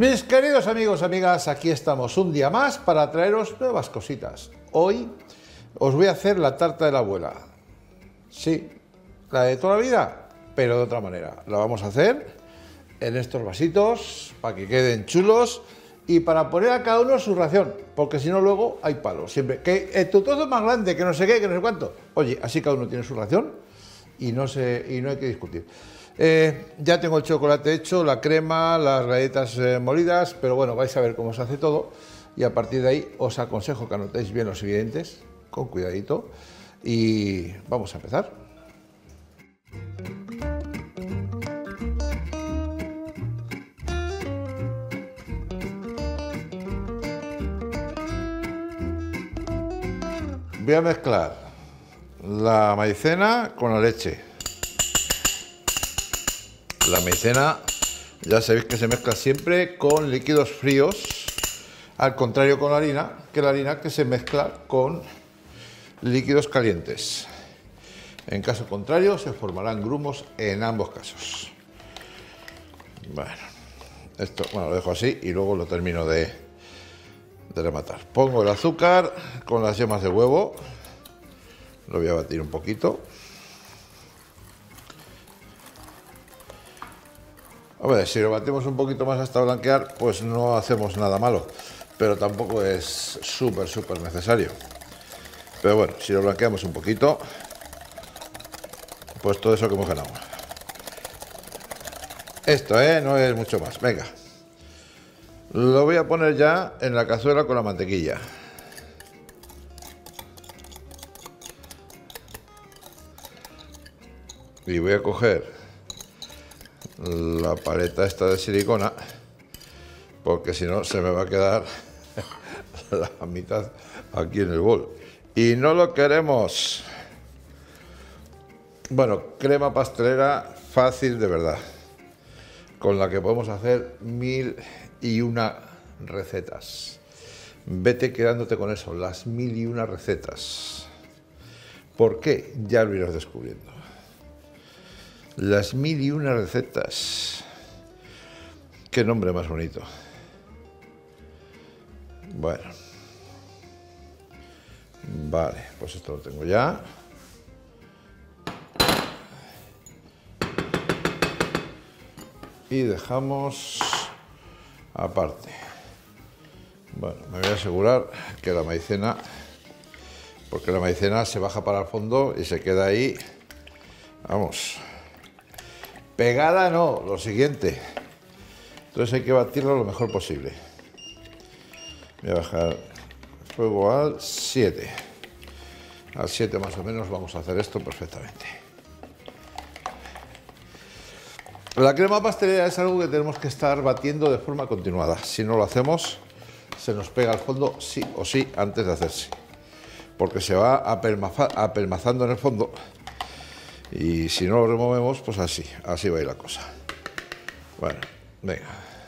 Mis queridos amigos, amigas, aquí estamos un día más para traeros nuevas cositas. Hoy os voy a hacer la tarta de la abuela. Sí, la de toda la vida, pero de otra manera. La vamos a hacer en estos vasitos para que queden chulos y para poner a cada uno su ración, porque si no luego hay palos. Siempre que tu trozo es más grande, que no sé qué, que no sé cuánto. Oye, así cada uno tiene su ración y no hay que discutir. Ya tengo el chocolate hecho, la crema, las galletas molidas, pero bueno, vais a ver cómo se hace todo y a partir de ahí os aconsejo que anotéis bien los ingredientes, con cuidadito, y vamos a empezar. Voy a mezclar la maicena con la leche. La maicena ya sabéis que se mezcla siempre con líquidos fríos, al contrario con la harina que se mezcla con líquidos calientes. En caso contrario se formarán grumos en ambos casos. Bueno, esto lo dejo así y luego lo termino de rematar. Pongo el azúcar con las yemas de huevo, lo voy a batir un poquito. Hombre, si lo batimos un poquito más hasta blanquear, pues no hacemos nada malo, pero tampoco es súper necesario. Pero bueno, si lo blanqueamos un poquito, pues todo eso que hemos ganado. Esto, no es mucho más. Venga, lo voy a poner ya en la cazuela con la mantequilla. Y voy a coger la paleta esta de silicona, porque si no se me va a quedar la mitad aquí en el bol y no lo queremos. Bueno, crema pastelera fácil de verdad, con la que podemos hacer 1001 recetas. Vete quedándote con eso, las 1001 recetas. ¿Por qué? Ya lo irás descubriendo. Las 1001 recetas. Qué nombre más bonito. Bueno. Vale, pues esto lo tengo ya. Y dejamos aparte. Bueno, me voy a asegurar que la maicena, porque la maicena se baja para el fondo y se queda ahí, vamos, pegada no, lo siguiente. Entonces hay que batirlo lo mejor posible. Voy a bajar el fuego al 7. Al 7 más o menos vamos a hacer esto perfectamente. La crema pastelera es algo que tenemos que estar batiendo de forma continuada. Si no lo hacemos, se nos pega al fondo sí o sí antes de hacerse. Porque se va apelmazando en el fondo. Y si no lo removemos, pues así va a ir la cosa. Bueno, venga.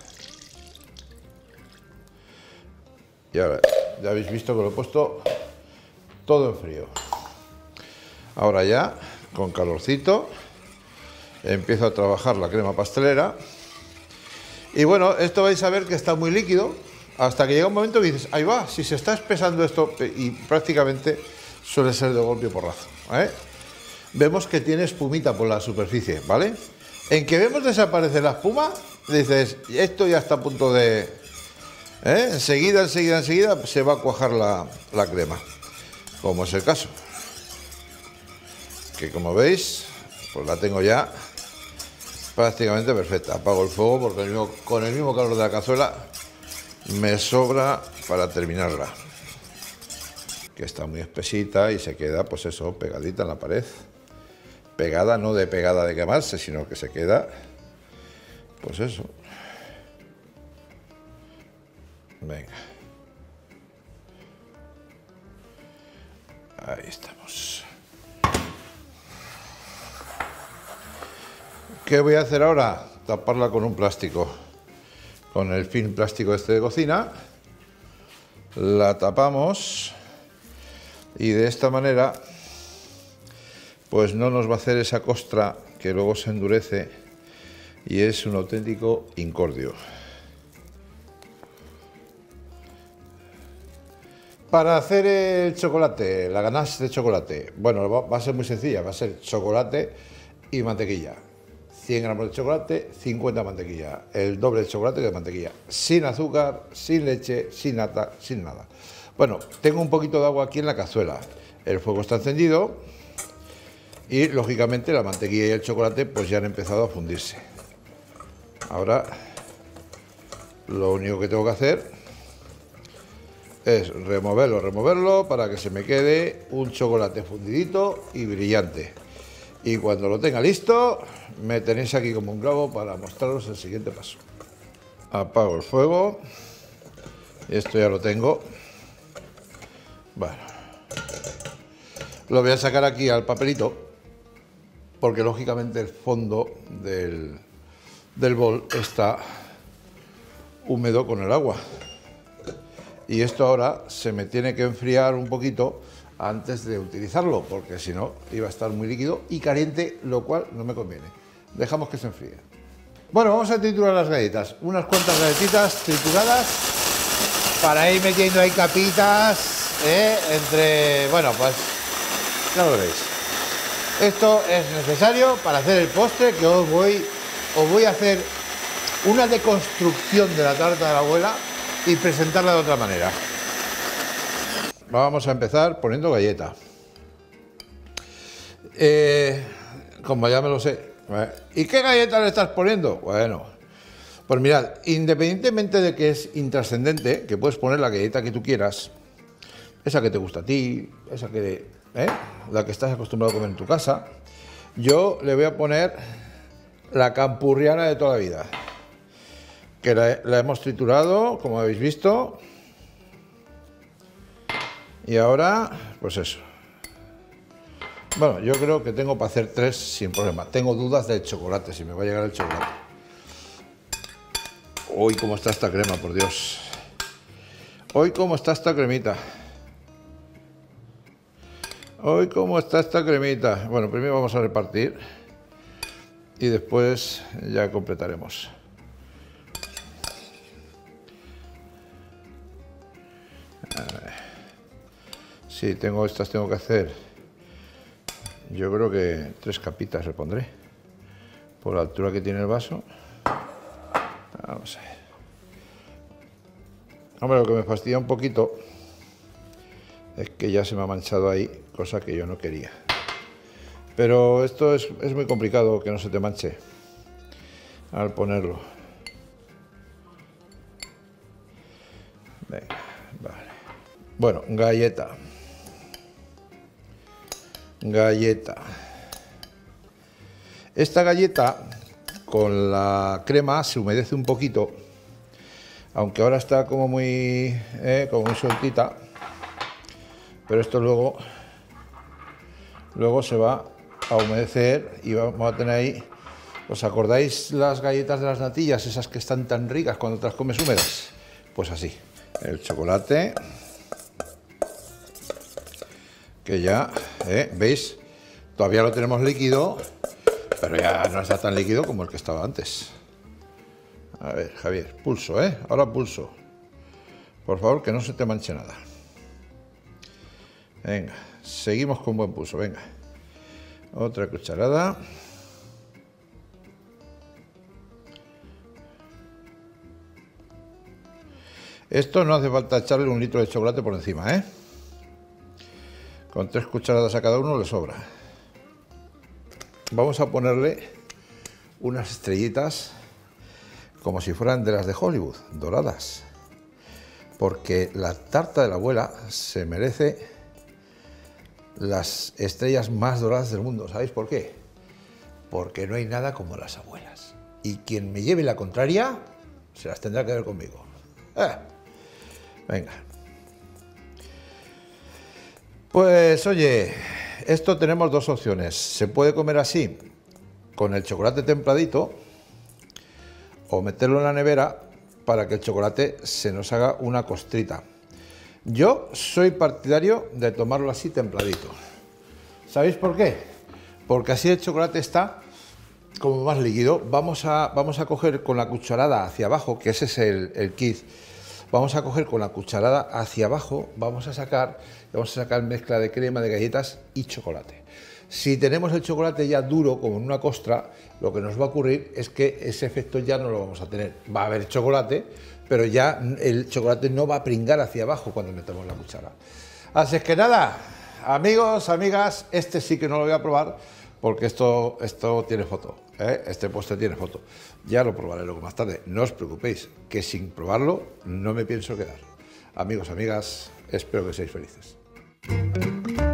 Y ahora, ya habéis visto que lo he puesto todo en frío. Ahora ya, con calorcito, empiezo a trabajar la crema pastelera. Y bueno, esto vais a ver que está muy líquido, hasta que llega un momento que dices, ahí va, si se está espesando esto, y prácticamente suele ser de golpe y porrazo, Vemos que tiene espumita por la superficie, ¿vale? En que vemos desaparecer la espuma, dices, esto ya está a punto de... Enseguida se va a cuajar la crema, como es el caso. Que como veis, pues la tengo ya prácticamente perfecta. Apago el fuego porque con el mismo calor de la cazuela me sobra para terminarla. Que está muy espesita y se queda, pues eso, pegadita en la pared. Pegada, no de pegada de quemarse, sino que se queda, pues eso. Venga. Ahí estamos. ¿Qué voy a hacer ahora? Taparla con un plástico. Con el film plástico este de cocina. La tapamos. Y de esta manera, pues no nos va a hacer esa costra que luego se endurece y es un auténtico incordio. Para hacer el chocolate, la ganache de chocolate, bueno, va a ser muy sencilla, va a ser chocolate y mantequilla. 100 gramos de chocolate, 50 de mantequilla, el doble de chocolate que de mantequilla, sin azúcar, sin leche, sin nata, sin nada. Bueno, tengo un poquito de agua aquí en la cazuela, el fuego está encendido y lógicamente la mantequilla y el chocolate pues ya han empezado a fundirse. Ahora lo único que tengo que hacer es removerlo para que se me quede un chocolate fundidito y brillante. Y cuando lo tenga listo, me tenéis aquí como un clavo para mostraros el siguiente paso. Apago el fuego. Esto ya lo tengo. Bueno, lo voy a sacar aquí al papelito, porque lógicamente el fondo del bol está húmedo con el agua. Y esto ahora se me tiene que enfriar un poquito antes de utilizarlo, porque si no iba a estar muy líquido y caliente, lo cual no me conviene. Dejamos que se enfríe. Bueno, vamos a triturar las galletas. Unas cuantas galletitas trituradas para ir metiendo ahí capitas, entre... Bueno, pues ya lo veréis. Esto es necesario para hacer el postre, que os voy a hacer una deconstrucción de la tarta de la abuela y presentarla de otra manera. Vamos a empezar poniendo galleta. Como ya me lo sé. ¿Y qué galleta le estás poniendo? Bueno, pues mirad, independientemente de que es intrascendente, que puedes poner la galleta que tú quieras, esa que te gusta a ti, esa que, la que estás acostumbrado a comer en tu casa, yo le voy a poner la campurriana de toda la vida, que la hemos triturado, como habéis visto. Y ahora, pues eso. Bueno, yo creo que tengo para hacer 3 sin problema. Tengo dudas del chocolate, si me va a llegar el chocolate. Uy, cómo está esta crema, por Dios. Hoy cómo está esta cremita. Hoy cómo está esta cremita. Bueno, primero vamos a repartir y después ya completaremos. Sí, tengo que hacer, yo creo que 3 capitas le pondré, por la altura que tiene el vaso. Vamos a ver. Hombre, lo que me fastidia un poquito es que ya se me ha manchado ahí, cosa que yo no quería. Pero esto es muy complicado que no se te manche al ponerlo. Venga, vale. Bueno, galleta. Esta galleta con la crema se humedece un poquito, aunque ahora está como muy sueltita, pero esto luego se va a humedecer y vamos a tener ahí. ¿Os acordáis las galletas de las natillas, esas que están tan ricas cuando te las comes húmedas? Pues así, el chocolate, que ya, ¿veis? Todavía lo tenemos líquido, pero ya no está tan líquido como el que estaba antes. A ver, Javier, pulso, ahora pulso. Por favor, que no se te manche nada. Venga, seguimos con buen pulso, venga. Otra cucharada. Esto no hace falta echarle 1 litro de chocolate por encima, Con 3 cucharadas a cada uno le sobra. Vamos a ponerle unas estrellitas como si fueran de las de Hollywood, doradas. Porque la tarta de la abuela se merece las estrellas más doradas del mundo. ¿Sabéis por qué? Porque no hay nada como las abuelas. Y quien me lleve la contraria se las tendrá que ver conmigo. Venga. Pues oye, esto tenemos 2 opciones. Se puede comer así, con el chocolate templadito, o meterlo en la nevera para que el chocolate se nos haga una costrita. Yo soy partidario de tomarlo así templadito. ¿Sabéis por qué? Porque así el chocolate está como más líquido. Vamos a coger con la cucharada hacia abajo, que ese es el kit. vamos a coger con la cucharada hacia abajo, vamos a sacar mezcla de crema, de galletas y chocolate. Si tenemos el chocolate ya duro, como en una costra, lo que nos va a ocurrir es que ese efecto ya no lo vamos a tener. Va a haber chocolate, pero ya el chocolate no va a pringar hacia abajo cuando metemos la cuchara. Así es que nada, amigos, amigas, este sí que no lo voy a probar porque esto tiene foto, ¿eh? Este postre tiene foto. Ya lo probaré luego más tarde. No os preocupéis, que sin probarlo no me pienso quedar. Amigos, amigas, espero que seáis felices.